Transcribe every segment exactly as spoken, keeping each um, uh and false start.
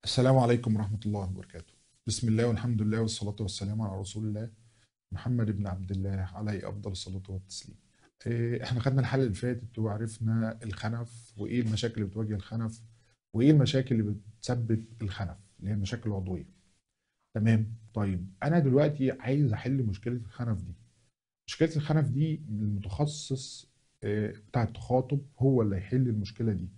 السلام عليكم ورحمة الله وبركاته. بسم الله والحمد لله والصلاة والسلام على رسول الله محمد بن عبد الله عليه أفضل الصلاة والتسليم. إيه، احنا خدنا الحلقة اللي فاتت وعرفنا الخنف وإيه المشاكل اللي بتواجه الخنف وإيه المشاكل اللي بتسبب الخنف اللي هي المشاكل العضوية. تمام. طيب أنا دلوقتي عايز أحل مشكلة الخنف دي. مشكلة الخنف دي المتخصص إيه، بتاع التخاطب هو اللي هيحل المشكلة دي،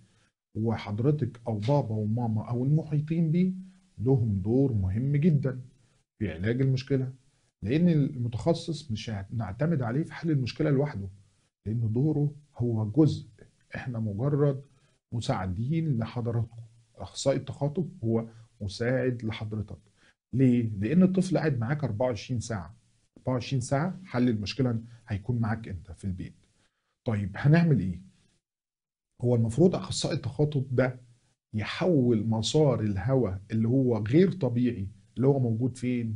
وحضرتك او بابا وماما او المحيطين بيه لهم دور مهم جدا في علاج المشكله، لان المتخصص مش هنعتمد عليه في حل المشكله لوحده، لان دوره هو جزء، احنا مجرد مساعدين لحضراتكم. اخصائي التخاطب هو مساعد لحضرتك. ليه؟ لان الطفل قاعد معاك أربعة وعشرين ساعه، أربعة وعشرين ساعه حل المشكله هيكون معاك انت في البيت. طيب هنعمل ايه؟ هو المفروض اخصائي التخاطب ده يحول مسار الهواء اللي هو غير طبيعي، اللي هو موجود فين؟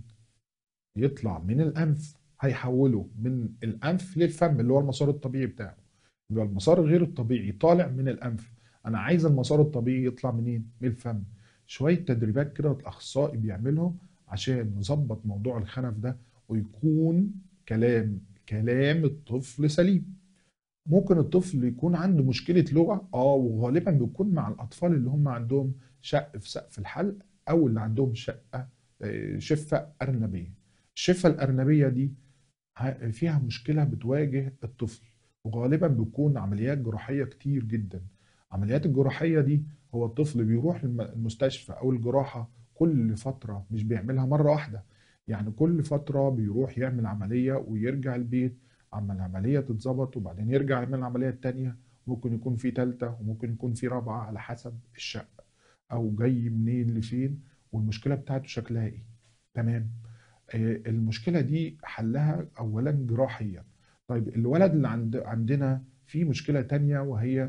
يطلع من الانف، هيحوله من الانف للفم اللي هو المسار الطبيعي بتاعه. يبقى المسار غير الطبيعي طالع من الانف، انا عايز المسار الطبيعي يطلع منين؟ من الفم. شويه تدريبات كده الاخصائي بيعملهم عشان نظبط موضوع الخنف ده ويكون كلام كلام الطفل سليم. ممكن الطفل يكون عنده مشكلة لغة، اه وغالبا بيكون مع الأطفال اللي هم عندهم شق في سقف الحلق أو اللي عندهم شقة آه، شفة أرنبية. الشفة الأرنبية دي ه- فيها مشكلة بتواجه الطفل، وغالبا بيكون عمليات جراحية كتير جدا. عمليات الجراحية دي هو الطفل بيروح الم- المستشفى أو الجراحة كل فترة، مش بيعملها مرة واحدة، يعني كل فترة بيروح يعمل عملية ويرجع البيت، عمل العملية تتظبط وبعدين يرجع يعمل العملية التانية. ممكن يكون في تالتة وممكن يكون في رابعة على حسب الشقة أو جاي منين لفين والمشكلة بتاعته شكلها إيه. تمام. آه، المشكلة دي حلها أولا جراحيا. طيب الولد اللي عند عندنا في مشكلة تانية وهي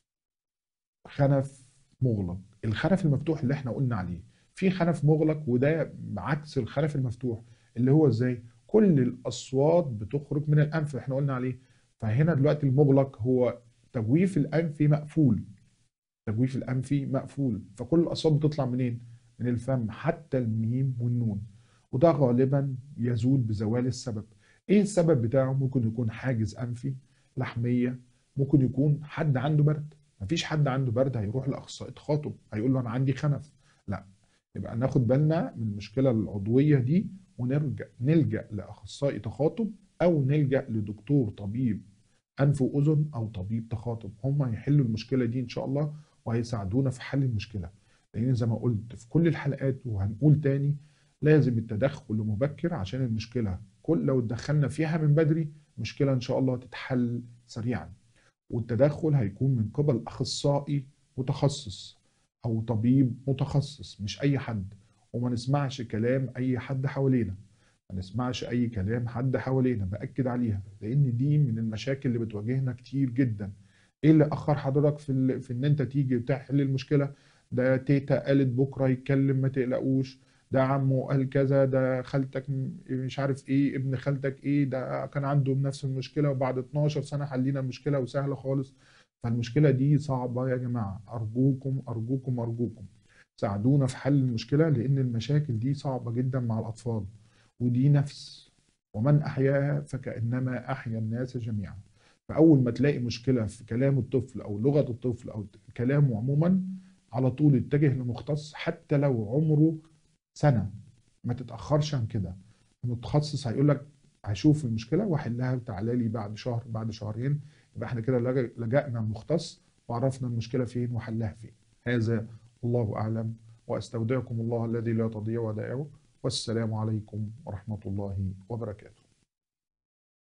خنف مغلق. الخنف المفتوح اللي احنا قلنا عليه، في خنف مغلق وده عكس الخنف المفتوح، اللي هو ازاي؟ كل الأصوات بتخرج من الأنف احنا قلنا عليه. فهنا دلوقتي المغلق هو تجويف الأنف مقفول، تجويف الأنفي مقفول، فكل الأصوات بتطلع منين؟ من الفم حتى الميم والنون. وده غالبا يزول بزوال السبب. إيه السبب بتاعه؟ ممكن يكون حاجز أنفي، لحمية، ممكن يكون حد عنده برد. مفيش حد عنده برد هيروح لأخصائي تخاطب هيقول له أنا عندي خنف، لا. يبقى ناخد بالنا من المشكلة العضوية دي ونرجع نلجأ لأخصائي تخاطب أو نلجأ لدكتور طبيب أنف وأذن أو طبيب تخاطب، هم هيحلوا المشكلة دي إن شاء الله وهيساعدونا في حل المشكلة. لأن زي ما قلت في كل الحلقات وهنقول تاني، لازم التدخل المبكر عشان المشكلة كل لو اتدخلنا فيها من بدري المشكلة إن شاء الله تتحل سريعا. والتدخل هيكون من قبل أخصائي متخصص أو طبيب متخصص، مش أي حد. وما نسمعش كلام أي حد حوالينا، ما نسمعش أي كلام حد حوالينا، بأكد عليها لأن دي من المشاكل اللي بتواجهنا كتير جدا. إيه اللي أخر حضرتك في, ال... في إن أنت تيجي تحل المشكلة؟ ده تيتا قالت بكرة يتكلم ما تقلقوش، ده عمه قال كذا، ده خالتك م- مش عارف ايه، ابن خالتك ايه ده كان عنده نفس المشكلة وبعد اتناشر سنة حلينا المشكلة وسهلة خالص. فالمشكلة دي صعبة يا جماعة، أرجوكم أرجوكم أرجوكم ساعدونا في حل المشكلة، لأن المشاكل دي صعبة جدا مع الأطفال، ودي نفس، ومن أحياها فكأنما أحيا الناس جميعا. فأول ما تلاقي مشكلة في كلام الطفل أو لغة الطفل أو كلامه عموما، على طول اتجه لمختص حتى لو عمره سنة، ما تتأخرش عن كده. المتخصص هيقول لك هشوف المشكلة واحلها وتعالى لي بعد شهر بعد شهرين. يبقى احنا كده لجأ- لجأنا المختص وعرفنا المشكلة فين وحلها فين. هذا الله أعلم، وأستودعكم الله الذي لا تضيع ودائعه، والسلام عليكم ورحمة الله وبركاته.